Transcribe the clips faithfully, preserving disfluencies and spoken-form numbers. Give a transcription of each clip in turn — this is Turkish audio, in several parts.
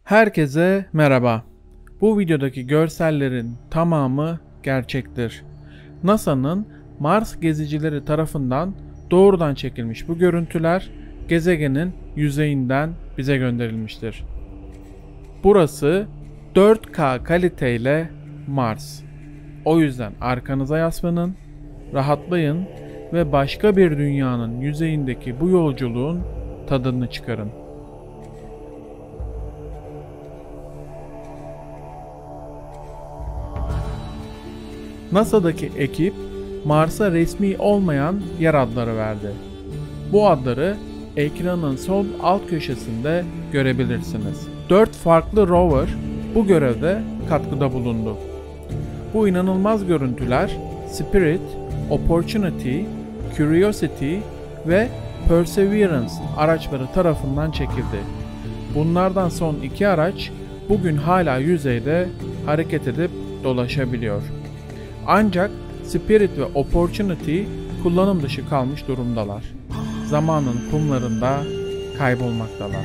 Herkese merhaba. Bu videodaki görsellerin tamamı gerçektir. NASA'nın Mars gezicileri tarafından doğrudan çekilmiş bu görüntüler gezegenin yüzeyinden bize gönderilmiştir. Burası dört K kaliteyle Mars. O yüzden arkanıza yaslanın, rahatlayın ve başka bir dünyanın yüzeyindeki bu yolculuğun tadını çıkarın. NASA'daki ekip Mars'a resmi olmayan yer adları verdi. Bu adları ekranın sol alt köşesinde görebilirsiniz. dört farklı rover bu görevde katkıda bulundu. Bu inanılmaz görüntüler Spirit, Opportunity, Curiosity ve Perseverance araçları tarafından çekildi. Bunlardan son iki araç bugün hala yüzeyde hareket edip dolaşabiliyor. Ancak Spirit ve Opportunity kullanım dışı kalmış durumdalar. Zamanın kumlarında kaybolmaktalar.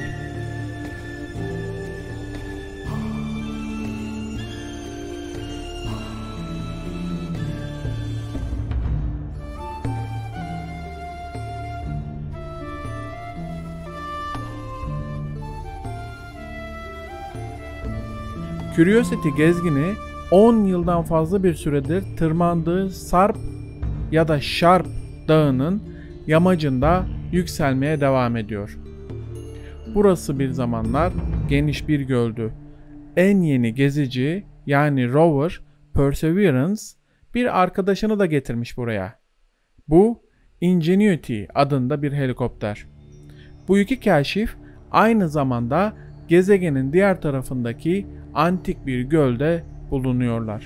Curiosity gezgini on yıldan fazla bir süredir tırmandığı Sarp ya da Sharp dağının yamacında yükselmeye devam ediyor. Burası bir zamanlar geniş bir göldü. En yeni gezici yani rover Perseverance bir arkadaşını da getirmiş buraya. Bu Ingenuity adında bir helikopter. Bu iki keşif aynı zamanda gezegenin diğer tarafındaki antik bir gölde bulunuyorlar.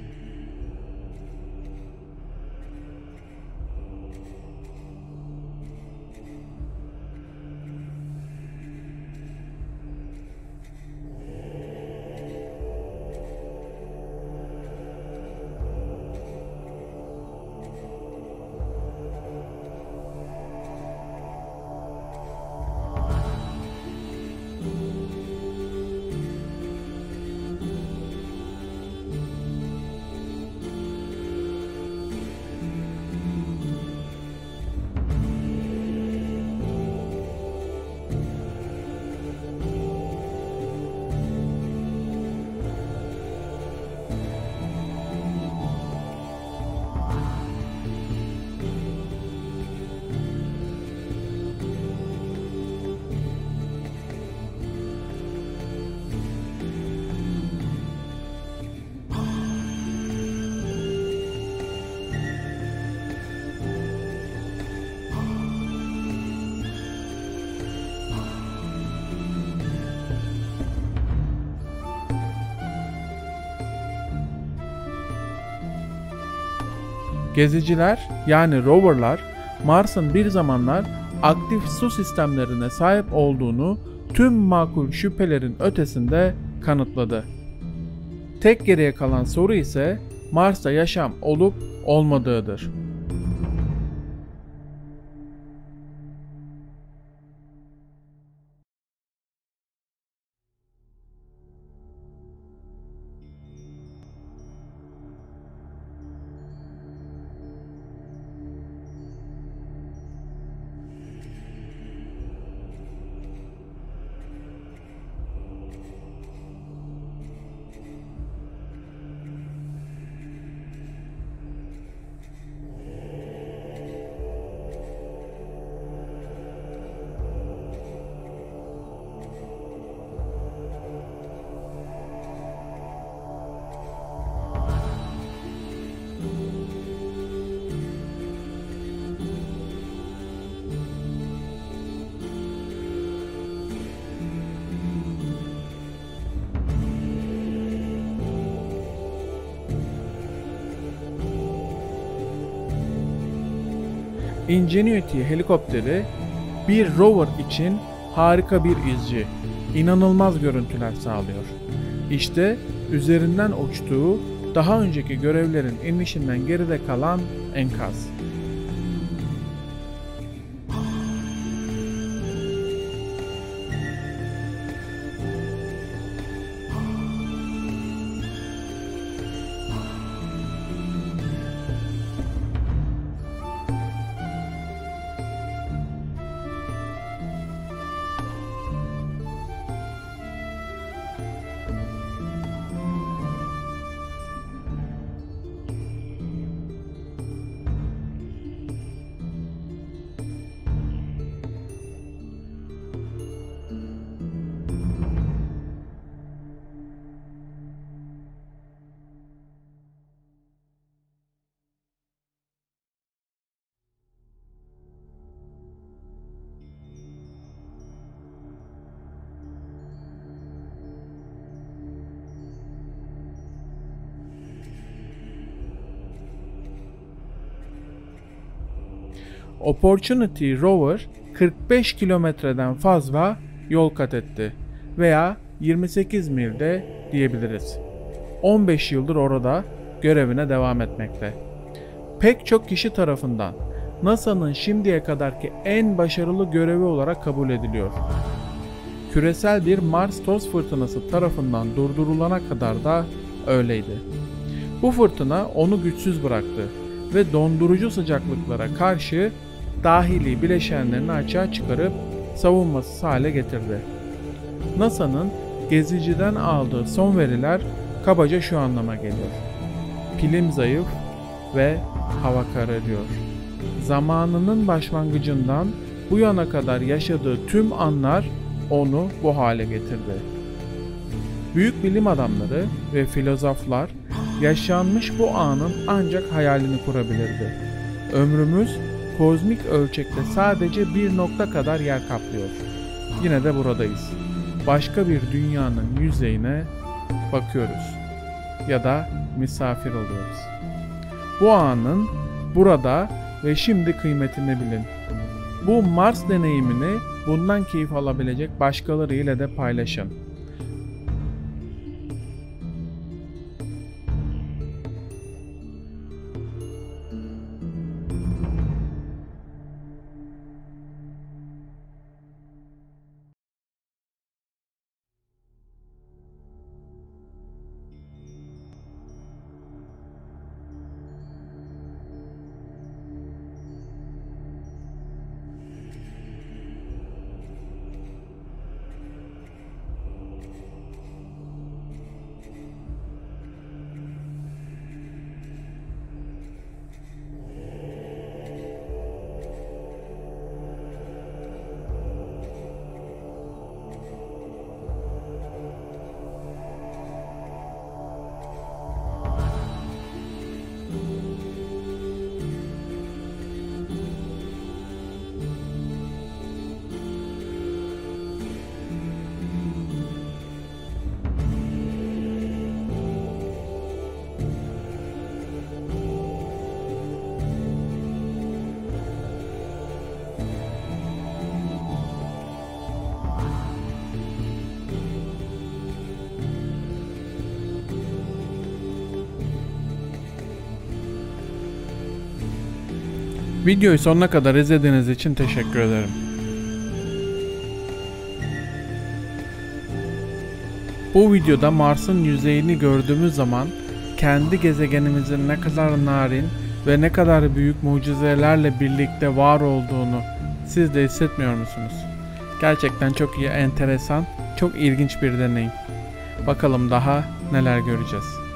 Geziciler yani roverlar Mars'ın bir zamanlar aktif su sistemlerine sahip olduğunu tüm makul şüphelerin ötesinde kanıtladı. Tek geriye kalan soru ise Mars'ta yaşam olup olmadığıdır. Ingenuity helikopteri bir rover için harika bir izci, inanılmaz görüntüler sağlıyor. İşte üzerinden uçtuğu daha önceki görevlerin inişinden geride kalan enkaz. Opportunity rover kırk beş kilometreden fazla yol kat etti veya yirmi sekiz milde diyebiliriz. on beş yıldır orada görevine devam etmekte. Pek çok kişi tarafından NASA'nın şimdiye kadarki en başarılı görevi olarak kabul ediliyor. Küresel bir Mars toz fırtınası tarafından durdurulana kadar da öyleydi. Bu fırtına onu güçsüz bıraktı ve dondurucu sıcaklıklara karşı dahili bileşenlerini açığa çıkarıp savunmasız hale getirdi. NASA'nın geziciden aldığı son veriler kabaca şu anlama geliyor. Pilim zayıf ve hava kararıyor. Zamanının başlangıcından bu yana kadar yaşadığı tüm anlar onu bu hale getirdi. Büyük bilim adamları ve filozoflar yaşanmış bu anın ancak hayalini kurabilirdi. Ömrümüz kozmik ölçekte sadece bir nokta kadar yer kaplıyor. Yine de buradayız. Başka bir dünyanın yüzeyine bakıyoruz ya da misafir oluyoruz. Bu anın burada ve şimdi kıymetini bilin. Bu Mars deneyimini bundan keyif alabilecek başkaları ile de paylaşın. Videoyu sonuna kadar izlediğiniz için teşekkür ederim. Bu videoda Mars'ın yüzeyini gördüğümüz zaman kendi gezegenimizin ne kadar narin ve ne kadar büyük mucizelerle birlikte var olduğunu siz de hissetmiyor musunuz? Gerçekten çok iyi, enteresan, çok ilginç bir deneyim. Bakalım daha neler göreceğiz.